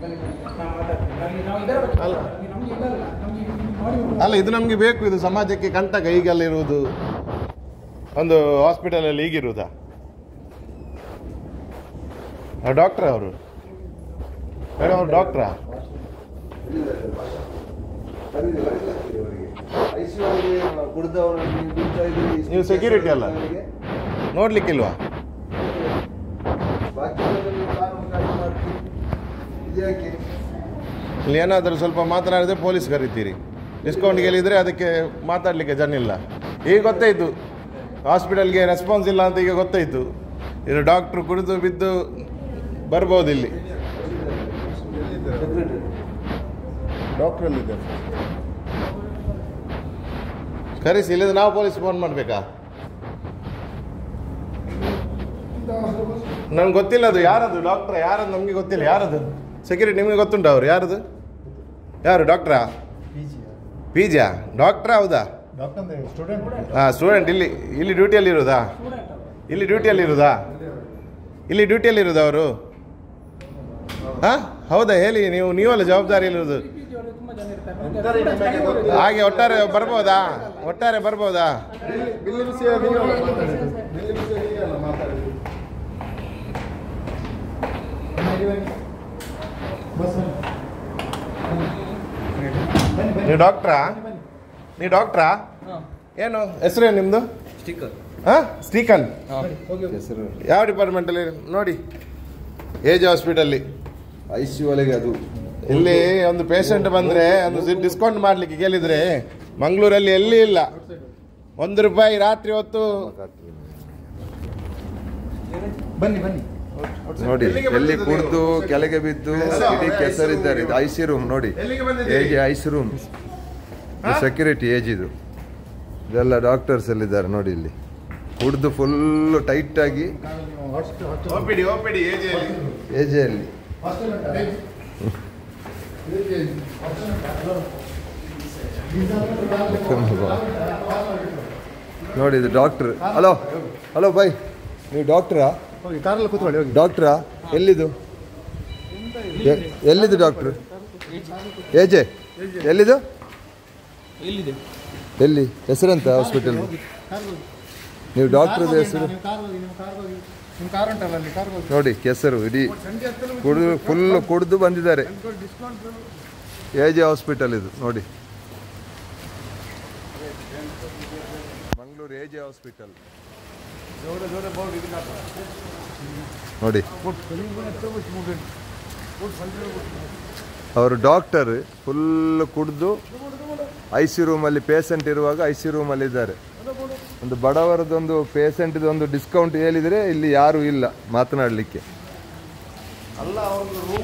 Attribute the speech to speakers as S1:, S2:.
S1: ಅಲ್ಲ, ಇದು ನಮಗೆ ಬೇಕು, ಇದು ಸಮಾಜಕ್ಕೆ ಕಂಟಕ ಈಗೆಲ್ಲ ಇರುವುದು. ಒಂದು ಹಾಸ್ಪಿಟಲಲ್ಲಿ ಈಗಿರುವುದಾ? ಡಾಕ್ಟ್ರಾ ಅವರು? ಮೇಡಮ್ ಅವರು ಡಾಕ್ಟ್ರಾ? ನೀವು ಸೆಕ್ಯೂರಿಟಿ ಅಲ್ಲ, ನೋಡ್ಲಿಕ್ಕಿಲ್ವಾ? ಇಲ್ಲಿ ಏನಾದರೂ ಸ್ವಲ್ಪ ಮಾತನಾಡಿದ್ರೆ ಪೊಲೀಸ್ ಕರಿತೀರಿ, ಡಿಸ್ಕೌಂಟ್ ಗೆಲ್ಲಿದ್ರೆ ಅದಕ್ಕೆ ಮಾತಾಡಲಿಕ್ಕೆ ಜನ ಇಲ್ಲ. ಈಗ ಗೊತ್ತಾಯಿತು ಹಾಸ್ಪಿಟಲ್ಗೆ ರೆಸ್ಪಾನ್ಸ್ ಇಲ್ಲ ಅಂತ, ಈಗ ಗೊತ್ತಾಯಿತು. ಇದು ಡಾಕ್ಟ್ರು ಕುಡಿದು ಬಿದ್ದು ಬರ್ಬೋದು ಇಲ್ಲಿ. ಡಾಕ್ಟ್ರಲ್ಲಿದ್ದಾರೆ, ಕರೆಸಿ, ಇಲ್ಲದ್ರೆ ನಾವು ಪೊಲೀಸ್ ಫೋನ್ ಮಾಡಬೇಕಾ? ನಮ್ಗೆ ಗೊತ್ತಿಲ್ಲ ಅದು ಯಾರದು ಡಾಕ್ಟ್ರಾ, ಯಾರದು ನಮಗೆ ಗೊತ್ತಿಲ್ಲ. ಯಾರದು ಸೆಕ್ಯೂರಿಟಿ ನಿಮಗೆ ಗೊತ್ತುಂಟ? ಅವರು ಯಾರದು? ಯಾರು ಡಾಕ್ಟ್ರಾ? ಪಿ ಜಿಯಾ? ಡಾಕ್ಟ್ರಾ? ಹೌದಾ? ಹಾಂ, ಸ್ಟೂಡೆಂಟ್. ಇಲ್ಲಿ ಡ್ಯೂಟಿಯಲ್ಲಿ ಇರೋದಾ? ಇಲ್ಲಿ ಡ್ಯೂಟಿಯಲ್ಲಿ ಇರೋದಾ ಅವರು? ಹಾಂ, ಹೌದಾ? ಹೇಳಿ, ನೀವಲ್ಲ ಜವಾಬ್ದಾರಿಯಲ್ಲಿರೋದು. ಹಾಗೆ ಒಟ್ಟಾರೆ ಬರ್ಬೋದಾ? ನೀವು ಡಾಕ್ಟ್ರಾ? ಏನು ಹೆಸರೇನು ನಿಮ್ಮದು? ಶ್ರೀಕಾಂತ್. ಯಾವ ಡಿಪಾರ್ಟ್ಮೆಂಟಲ್ಲಿ? ನೋಡಿ, ಏಜ್ ಹಾಸ್ಪಿಟಲ್ಲಿ
S2: ICU ಒಳಗೆ. ಅದು
S1: ಇಲ್ಲಿ ಒಂದು ಪೇಷಂಟ್ ಬಂದರೆ ಒಂದು ಡಿಸ್ಕೌಂಟ್ ಮಾಡಲಿಕ್ಕೆ ಕೇಳಿದರೆ ಮಂಗಳೂರಲ್ಲಿ ಎಲ್ಲಿ ಇಲ್ಲ. ₹1 ರಾತ್ರಿ ಹೊತ್ತು.
S2: ಬನ್ನಿ ನೋಡಿ, ಎಲ್ಲಿ ಕುಡಿದು ಕೆಳಗೆ ಬಿದ್ದು ಇಡೀ ಕೆಸರಿದ್ದಾರೆ. ಇದು IC ರೂಮ್ ನೋಡಿ, IC ರೂಮ್. ಸೆಕ್ಯೂರಿಟಿ ಏಜ್ ಇದು. ಇದೆಲ್ಲ ಡಾಕ್ಟರ್ಸ್ ಎಲ್ಲಿದ್ದಾರೆ ನೋಡಿ. ಇಲ್ಲಿ ಕುಡಿದು ಫುಲ್ಲು ಟೈಟ್ ಆಗಿ ಏಜಲ್ಲಿ ನೋಡಿ. ಇದು ಡಾಕ್ಟ್ರ್. ಹಲೋ ಬೈ, ನೀವು ಡಾಕ್ಟ್ರಾ? ಡಾಕ್ಟ್ರಾ? ಎಲ್ಲಿದು ಡಾಕ್ಟ್ರು? ಏಜೆ ಎಲ್ಲಿದು? ಎಲ್ಲಿ ಹೆಸರಂತ ಹಾಸ್ಪಿಟಲ್? ನೀವು ಡಾಕ್ಟ್ರದ ಹೆಸರು ನೋಡಿ. ಕೆಸರು ಇಡೀ ಫುಲ್ ಕುಡಿದು ಬಂದಿದ್ದಾರೆ. ಏಜೆ ಹಾಸ್ಪಿಟಲ್ ಇದು ನೋಡಿ, ಮಂಗಳೂರು ಏಜೆ ಹಾಸ್ಪಿಟಲ್ ನೋಡಿ. ಅವರು ಡಾಕ್ಟರ್ ಫುಲ್ ಕುಡಿದು IC ರೂಮಲ್ಲಿ ಪೇಷಂಟ್ ಇರುವಾಗ IC ರೂಮಲ್ಲಿ ಇದ್ದಾರೆ. ಒಂದು ಬಡವರದೊಂದು ಪೇಷಂಟ್ದೊಂದು ಡಿಸ್ಕೌಂಟ್ ಹೇಳಿದರೆ ಇಲ್ಲಿ ಯಾರೂ ಇಲ್ಲ ಮಾತನಾಡಲಿಕ್ಕೆ.